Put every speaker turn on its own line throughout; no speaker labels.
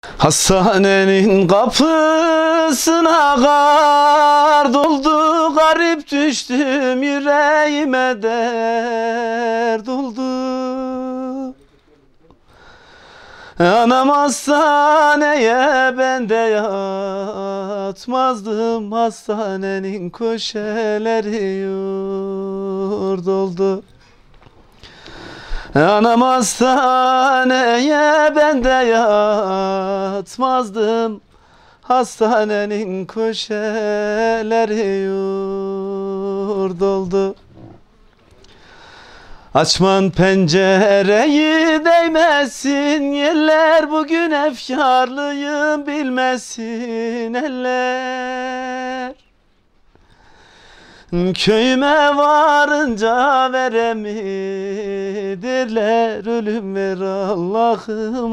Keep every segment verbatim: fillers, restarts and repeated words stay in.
Hastanenin kapısına kar doldu, garip düştüm, yüreğime dert oldu. Anam hastaneye, ben de yatmazdım, hastanenin köşeleri yurt oldu. Anam hastaneye, ben de yatmazdım, hastanenin köşeleri yurt oldu. Açman pencereyi, değmesin yerler, bugün efkarlıyım bilmesin eller. Köyüme varınca veremidirler, ölüm ver Allah'ım,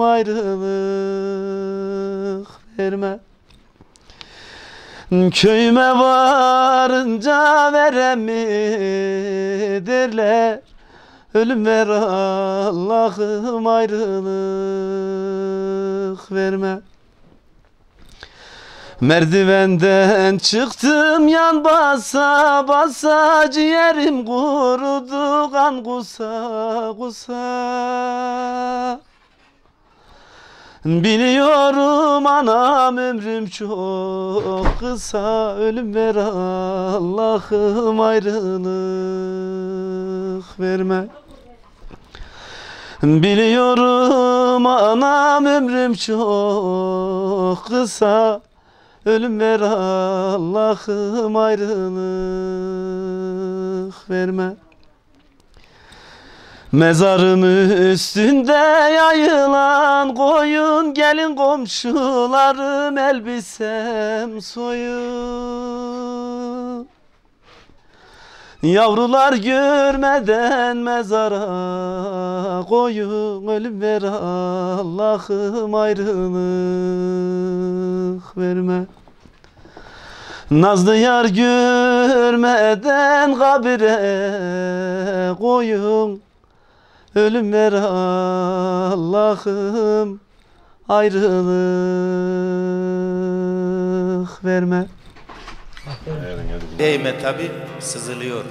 ayrılık verme. Köyüme varınca veremidirler, ölüm ver Allah'ım, ayrılık verme. Merdivenden çıktım, yan basa basa, ciğerim kurudu, kan kusa kusa. Biliyorum anam, ömrüm çok kısa, ölüm ver Allah'ım, ayrılık verme. Biliyorum anam, ömrüm çok kısa, ölüm ver Allah'ım, ayrılık verme. Mezarım üstünde yayılan koyun, gelin komşularım, elbisem soyun. Yavrular görmeden mezara koyun, ölüm ver Allah'ım, ayrılık verme. Nazlı yar görmeden kabire koyun, ölüm ver Allah'ım, ayrılık verme.
Değme tabi, sızılıyor.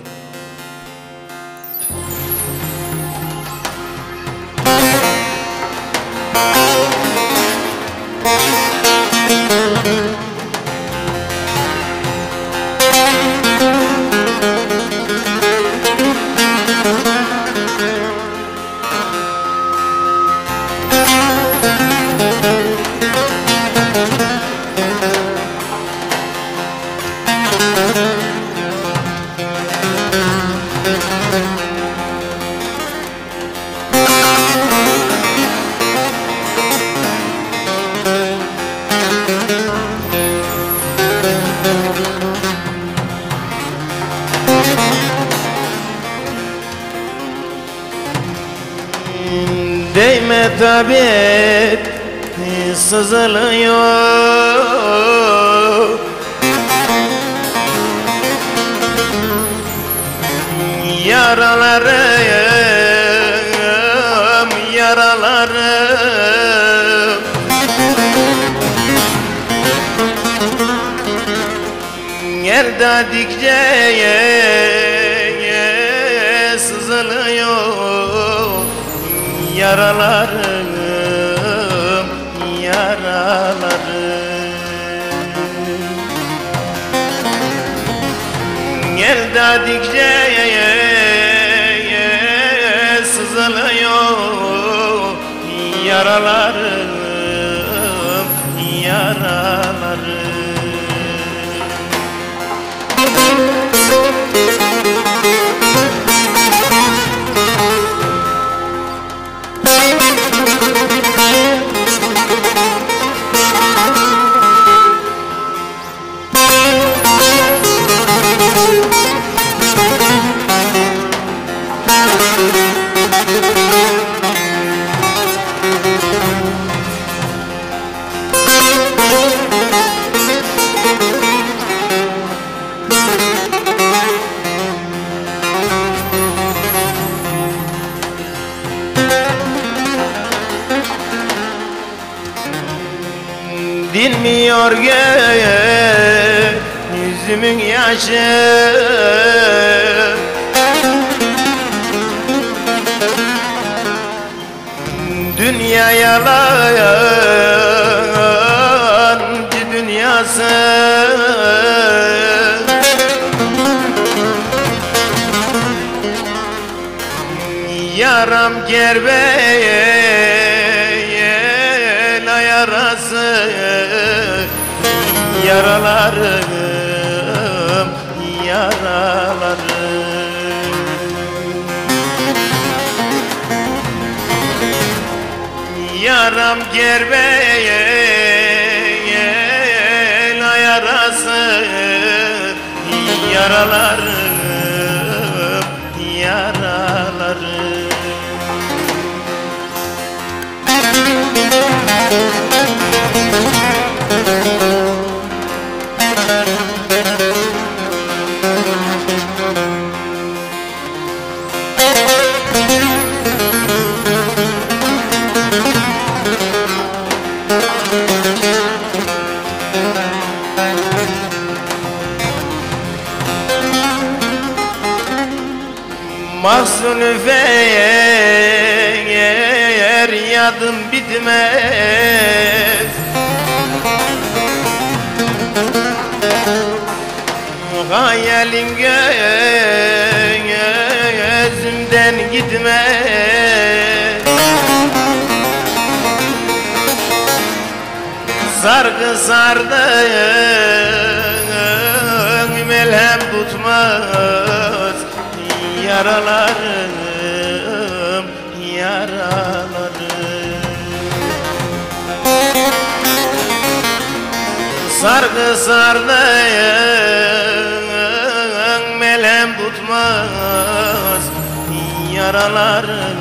Değme tabi, sızılıyor. Yaralarım, yaralarım. Yer dedikçe sızılıyor. Yaralarım, yaralarım. Gel dedikçe sızılıyor. Yaralarım, yaralarım. dinmiyor göğe yüzümün yaşı. Dünya yalancı dünyası, yaram kerbeyel yarası, yaralarım yaralarım. Yaram kerbeyel yarası, yaralarım yaralarım. Mahzun feryadım bitmez, hayalin gözümden gitmez. Sargı sardın melhem tutmaz, yaralarım yaralarım. Sargı sardın melhem tutmaz, yaralarım